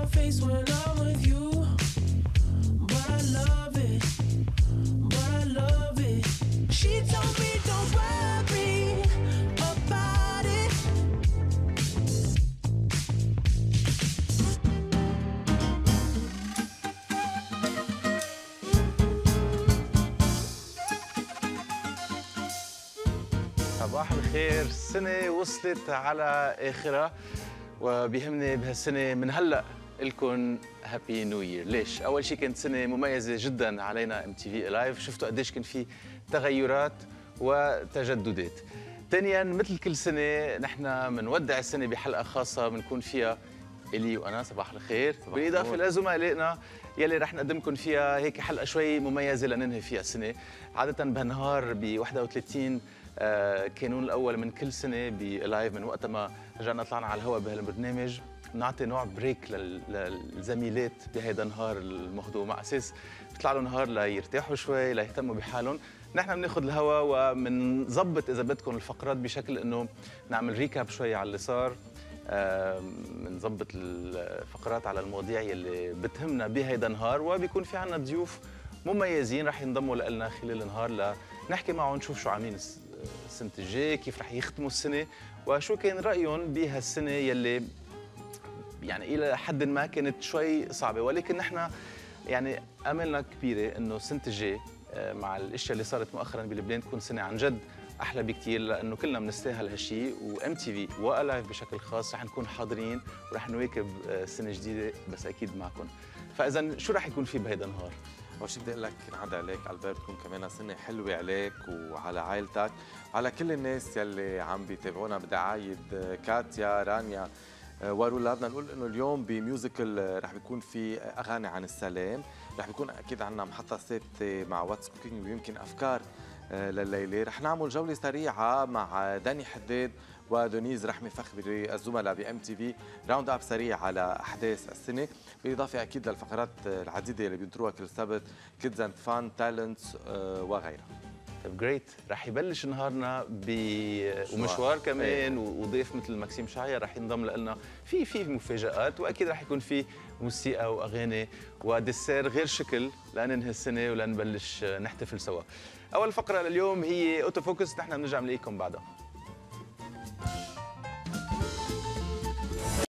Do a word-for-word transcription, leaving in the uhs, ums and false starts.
face when I'm with you, but I love it, but I love it. She told me don't worry about it. صباح الخير. السنة وصلت على آخرها وبيهمني بهالسنة من هلأ لكم هابي نيو يير. ليش؟ أول شيء كانت سنة مميزة جدا علينا ام تي في لايف، شفتوا قديش كان في تغيرات وتجددات. ثانيا مثل كل سنة نحن بنودع السنة بحلقة خاصة بنكون فيها إلي وأنا صباح الخير، بالإضافة لزملائنا يلي رح نقدمكم فيها هيك حلقة شوي مميزة لننهي فيها السنة. عادة بهالنهار ب واحد وثلاثين كانون الأول من كل سنة بلايف، من وقت ما رجعنا طلعنا على الهواء بهالبرنامج نعطي نوع بريك للزميلات بهيدا النهار المخدوم، على اساس بيطلع لهم نهار ليرتاحوا شوي ليهتموا بحالهم. نحن بناخذ الهواء وبنظبط اذا بدكم الفقرات بشكل انه نعمل ريكاب شوي على اللي صار، بنظبط الفقرات على المواضيع يلي بتهمنا بهيدا النهار، وبيكون في عنا ضيوف مميزين رح ينضموا لنا خلال النهار لنحكي معهم نشوف شو عاملين السنة الجاي، كيف رح يختموا السنة، وشو كان رأيهم بهالسنة يلي يعني إلى حد ما كانت شوي صعبة. ولكن نحن يعني أملنا كبيرة إنه السنة الجاي مع الأشياء اللي صارت مؤخراً بلبنان تكون سنة عن جد أحلى بكتير، لأنه كلنا بنستاهل هالشيء، وام تي في وألايف بشكل خاص رح نكون حاضرين ورح نواكب سنة جديدة بس أكيد معكم. فإذا شو رح يكون في بهيدا النهار؟ أول شيء بدي أقول لك ينعاد عليك ألبير، تكون كمان سنة حلوة عليك وعلى عائلتك، على كل الناس يلي عم بيتابعونا بدعاية كاتيا رانيا ورولادنا. نقول انه اليوم بميوزيكال رح بيكون في اغاني عن السلام، رح بيكون اكيد عندنا محطه ثابته مع واتس كوكينج ويمكن افكار لليله. رح نعمل جوله سريعه مع داني حداد ودونيز رحمه فخري الزملاء بام تي في، راوند اب سريع على احداث السنه، بالاضافه اكيد للفقرات العديده اللي بينطروها كل سبت، كيدز اند فان تالنتس وغيرها. جريت. رح يبلش نهارنا ب ومشوار كمان، وضيف مثل ماكسيم شعير رح ينضم لنا، في في مفاجآت، واكيد رح يكون في موسيقى واغاني وديسير غير شكل لننهي السنه ولنبلش نحتفل سوا. اول فقره لليوم هي اوتو فوكس، نحن بنرجع بنلاقيكم بعدها.